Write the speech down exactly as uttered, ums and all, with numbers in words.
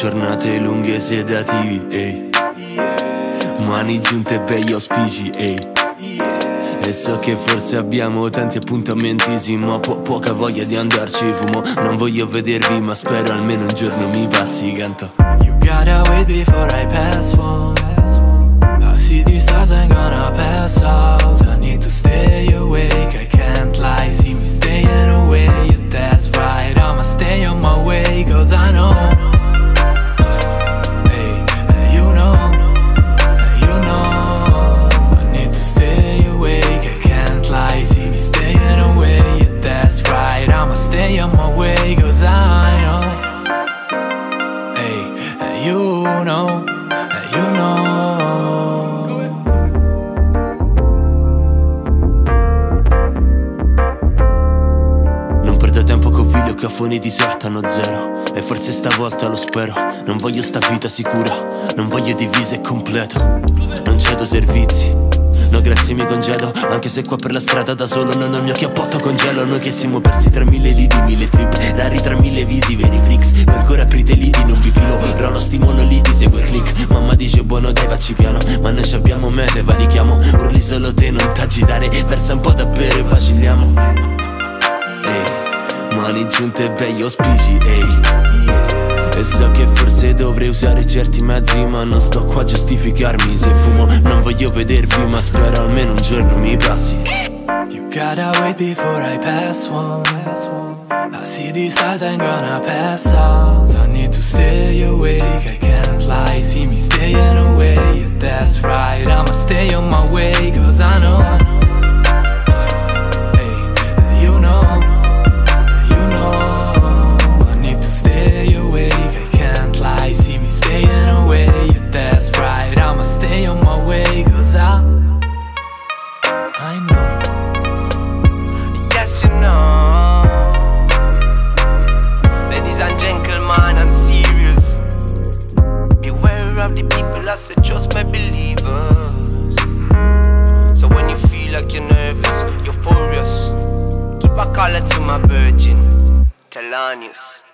giornate lunghe sedativi, ehi. Mani giunte, begli auspici, ehi. E so che forse abbiamo tanti appuntamenti, sì, ma po poca voglia di andarci. Fumo, non voglio vedervi, ma spero almeno un giorno mi passi, canto. You gotta wait before I pass one. I see these stars, I'm gonna pass out. I need to stay awake, I can't lie. See me staying away, yeah, that's right. I'ma stay on my way, cause I know. Hey, hey, you know, hey, you know. I need to stay awake, I can't lie. See me staying away, yeah, that's right. I'ma stay on my way, cause I know. Hey, hey, you know, hey, you know. Cafoni disertano zero, e forse stavolta lo spero. Non voglio sta vita sicura, non voglio divise e completo. Non cedo servizi, no grazie mi congedo. Anche se qua per la strada da solo non ho il mio chiappotto congelo. Noi che siamo persi tra mille lidi, mille trip, rari tra mille visi, veri freaks. Voi ancora aprite lidi, non vi filo, rollo sti monoliti, segue il click. Mamma dice buono dai vacci piano, ma noi ci abbiamo mete, valichiamo. Urli solo te, non t'agitare, versa un po' da bere, vacilliamo. Ehi, mani giunte, begli auspici, ehi. E so che forse dovrei usare certi mezzi, ma non sto qua a giustificarmi. Se fumo non voglio vedervi, ma spero almeno un giorno mi passi. You gotta wait before I pass one. I see these stars, I'm gonna pass out. I need to stay awake, I can't lie. See me staying away, yeah, that's right. I'ma stay on my way, cause I know. I know. Yes, you know. Ladies and gentlemen, I'm serious. Beware of the people I said just my believers. So when you feel like you're nervous, you're furious, keep a collar to my virgin, Thelonious.